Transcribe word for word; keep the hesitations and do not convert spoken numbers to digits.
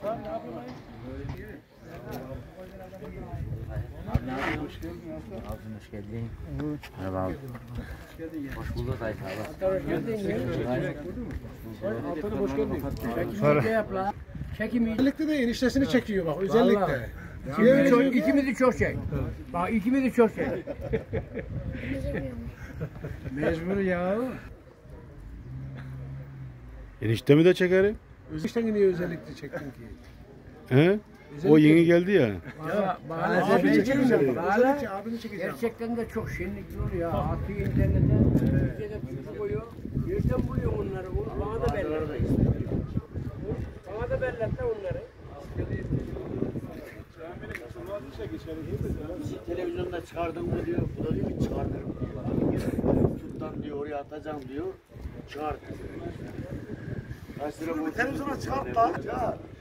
Abi hoş geldin. Abi hoş geldin. Merhaba abi. Hoş bulduk Ayşe abi. Hoş geldin. Altanı hoş geldin. Sonra. Çekimi yap lan. Çekimi. Özellikle de eniştesini çekiyor bak özellikle. İkimizi çok, ikimizi çok şey. Bak ikimizi çok şey. Mecbur ya. Eniştemi de çekerim. Enişteni niye özellikle çektin ki? He? O yeni geldi ya. Ya Abini abini çekeceğim. çekeceğim. Özellikle abini çekeceğim. Gerçekten de çok şenlikli oluyor ya. Atıyor internetten. Türkiye'de tutu koyuyor. Nereden buluyor onları? Bu bana da belli. Bana da belletti onları. Bizi televizyonda çıkardın mı diyor. Bu da diyor ki çıkartırım diyor. Tuttan diyor oraya atacağım diyor. Çıkart. Kaç lira bu? Televizyona çıkart lan. Çıkart.